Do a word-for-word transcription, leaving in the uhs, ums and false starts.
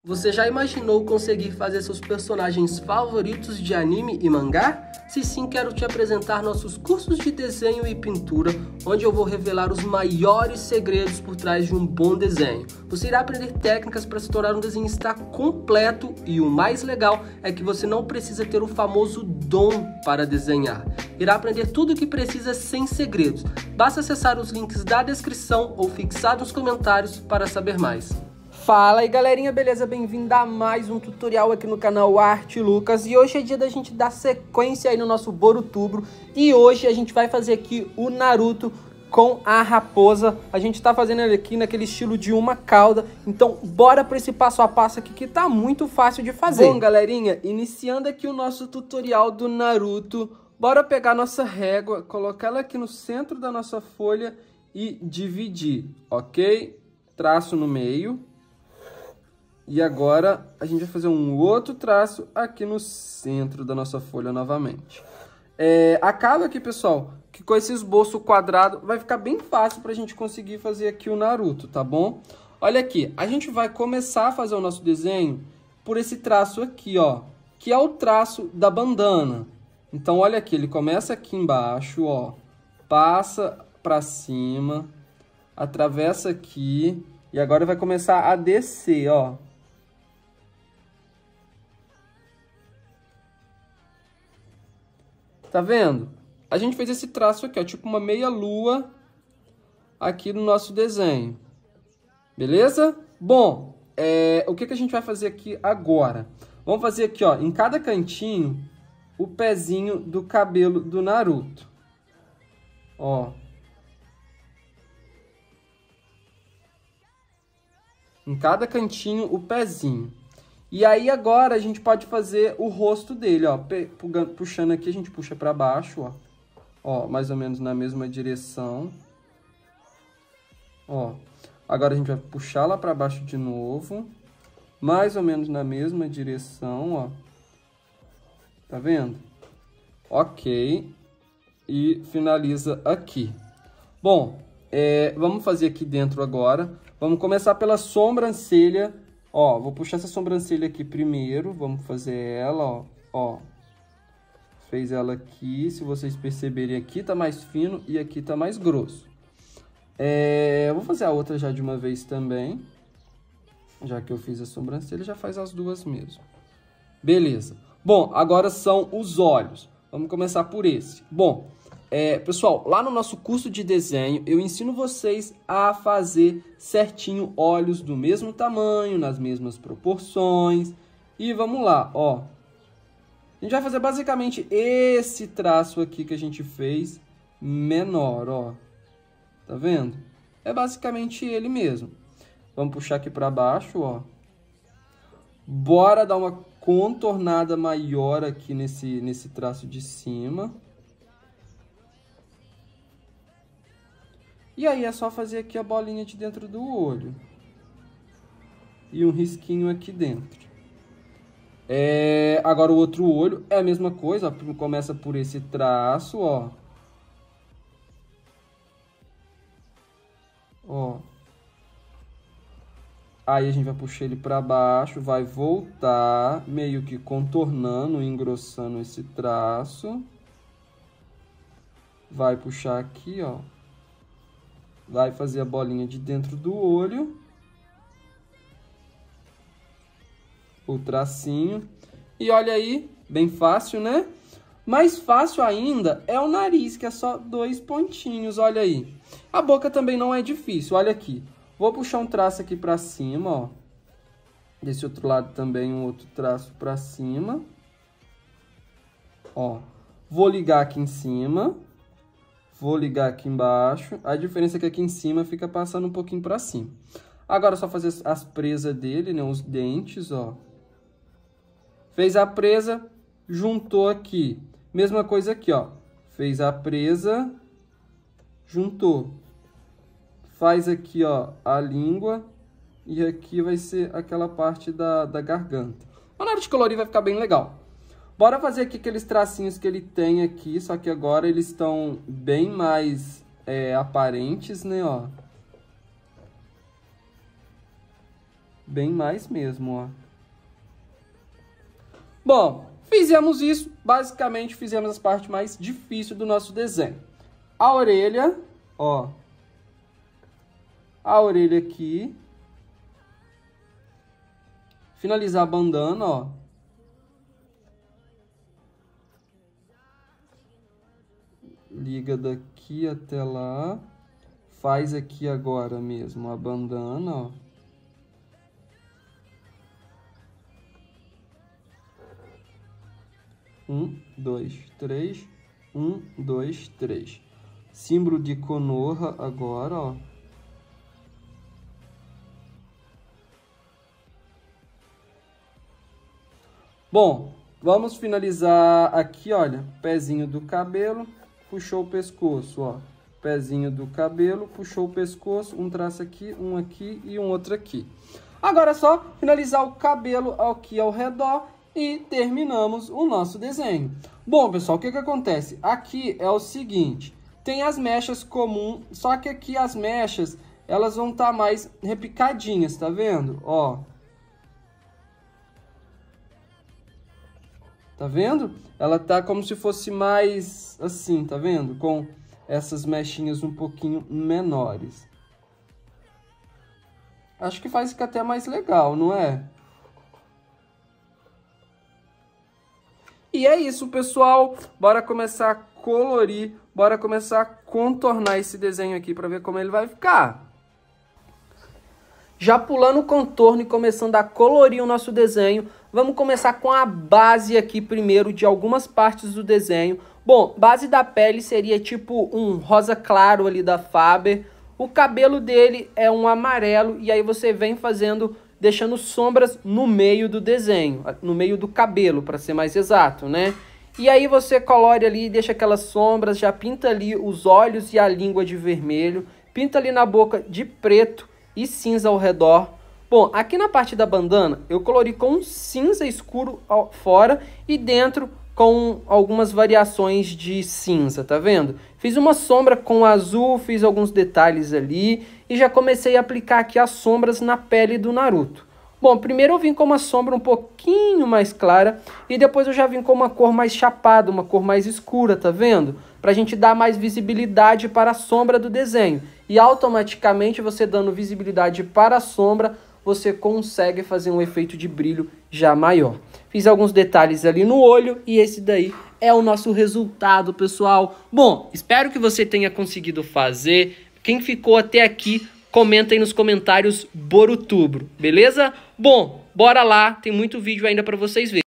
Você já imaginou conseguir fazer seus personagens favoritos de anime e mangá? Se sim, quero te apresentar nossos cursos de desenho e pintura, onde eu vou revelar os maiores segredos por trás de um bom desenho. Você irá aprender técnicas para se tornar um desenhista completo e o mais legal é que você não precisa ter o famoso dom para desenhar. Irá aprender tudo o que precisa sem segredos. Basta acessar os links da descrição ou fixar nos comentários para saber mais. Fala aí galerinha, beleza? Bem-vindo a mais um tutorial aqui no canal Arte Lucas. E hoje é dia da gente dar sequência aí no nosso Borutubro. E hoje a gente vai fazer aqui o Naruto com a raposa. A gente tá fazendo ele aqui naquele estilo de uma cauda. Então bora para esse passo a passo aqui que tá muito fácil de fazer. Bom galerinha, iniciando aqui o nosso tutorial do Naruto. Bora pegar nossa régua, colocar ela aqui no centro da nossa folha e dividir, ok? Traço no meio. E agora a gente vai fazer um outro traço aqui no centro da nossa folha novamente. É, acaba aqui, pessoal, que com esse esboço quadrado vai ficar bem fácil para a gente conseguir fazer aqui o Naruto, tá bom? Olha aqui, a gente vai começar a fazer o nosso desenho por esse traço aqui, ó, que é o traço da bandana. Então, olha aqui, ele começa aqui embaixo, ó, passa para cima, atravessa aqui e agora vai começar a descer, ó. Tá vendo? A gente fez esse traço aqui, ó, tipo uma meia lua aqui no nosso desenho. Beleza? Bom, é, o que, que a gente vai fazer aqui agora? Vamos fazer aqui, ó, em cada cantinho, o pezinho do cabelo do Naruto. Ó. Em cada cantinho, o pezinho. E aí agora a gente pode fazer o rosto dele, ó. Puxando aqui, a gente puxa para baixo, ó. Ó, mais ou menos na mesma direção. Ó. Agora a gente vai puxar lá para baixo de novo. Mais ou menos na mesma direção, ó. Tá vendo? Ok. E finaliza aqui. Bom, é, vamos fazer aqui dentro agora. Vamos começar pela sobrancelha. Ó, vou puxar essa sobrancelha aqui primeiro, vamos fazer ela, ó, ó. Fez ela aqui, se vocês perceberem aqui tá mais fino e aqui tá mais grosso. É, vou fazer a outra já de uma vez também. Já que eu fiz a sobrancelha, já faz as duas mesmo. Beleza. Bom, agora são os olhos. Vamos começar por esse. Bom, é, pessoal, lá no nosso curso de desenho, eu ensino vocês a fazer certinho olhos do mesmo tamanho, nas mesmas proporções. E vamos lá, ó. A gente vai fazer basicamente esse traço aqui que a gente fez menor, ó. Tá vendo? É basicamente ele mesmo. Vamos puxar aqui para baixo, ó. Bora dar uma contornada maior aqui nesse, nesse traço de cima. E aí é só fazer aqui a bolinha de dentro do olho. E um risquinho aqui dentro. É, agora o outro olho é a mesma coisa, ó, começa por esse traço, ó. Ó. Aí a gente vai puxar ele para baixo, vai voltar, meio que contornando, engrossando esse traço. Vai puxar aqui, ó. Vai fazer a bolinha de dentro do olho. O tracinho. E olha aí, bem fácil, né? Mais fácil ainda é o nariz, que é só dois pontinhos, olha aí. A boca também não é difícil, olha aqui. Vou puxar um traço aqui pra cima, ó. Desse outro lado também um outro traço pra cima. Ó. Vou ligar aqui em cima. Vou ligar aqui embaixo. A diferença é que aqui em cima fica passando um pouquinho para cima. Agora é só fazer as presas dele, né? Os dentes, ó. Fez a presa, juntou aqui. Mesma coisa aqui, ó. Fez a presa, juntou. Faz aqui, ó, a língua. E aqui vai ser aquela parte da, da garganta. Na hora de colorir vai ficar bem legal. Bora fazer aqui aqueles tracinhos que ele tem aqui, só que agora eles estão bem mais é, aparentes, né, ó. Bem mais mesmo, ó. Bom, fizemos isso. Basicamente, fizemos as partes mais difíceis do nosso desenho. A orelha, ó. A orelha aqui. Finalizar a bandana, ó. Liga daqui até lá. Faz aqui agora mesmo a bandana, ó. Um, dois, três. Um, dois, três. Símbolo de Konoha agora, ó. Bom, vamos finalizar aqui, olha. Pezinho do cabelo, puxou o pescoço, ó. Pezinho do cabelo, puxou o pescoço, um traço aqui, um aqui e um outro aqui. Agora é só finalizar o cabelo aqui ao redor e terminamos o nosso desenho. Bom, pessoal, o que que acontece? Aqui é o seguinte, tem as mechas comuns, só que aqui as mechas, elas vão estar mais repicadinhas, tá vendo? Ó. Tá vendo? Ela tá como se fosse mais assim, tá vendo? Com essas mechinhas um pouquinho menores. Acho que faz ficar até mais legal, não é? E é isso, pessoal. Bora começar a colorir, bora começar a contornar esse desenho aqui para ver como ele vai ficar. Já pulando o contorno e começando a colorir o nosso desenho, vamos começar com a base aqui primeiro de algumas partes do desenho. Bom, base da pele seria tipo um rosa claro ali da Faber. O cabelo dele é um amarelo e aí você vem fazendo, deixando sombras no meio do desenho, no meio do cabelo, para ser mais exato, né? E aí você colore ali, deixa aquelas sombras, já pinta ali os olhos e a língua de vermelho, pinta ali na boca de preto e cinza ao redor. Bom, aqui na parte da bandana, eu colori com um cinza escuro fora e dentro com algumas variações de cinza, tá vendo? Fiz uma sombra com azul, fiz alguns detalhes ali e já comecei a aplicar aqui as sombras na pele do Naruto. Bom, primeiro eu vim com uma sombra um pouquinho mais clara e depois eu já vim com uma cor mais chapada, uma cor mais escura, tá vendo? Pra gente dar mais visibilidade para a sombra do desenho. E automaticamente você dando visibilidade para a sombra, você consegue fazer um efeito de brilho já maior. Fiz alguns detalhes ali no olho e esse daí é o nosso resultado, pessoal. Bom, espero que você tenha conseguido fazer. Quem ficou até aqui, comenta aí nos comentários Borutubro, beleza? Bom, bora lá, tem muito vídeo ainda para vocês verem.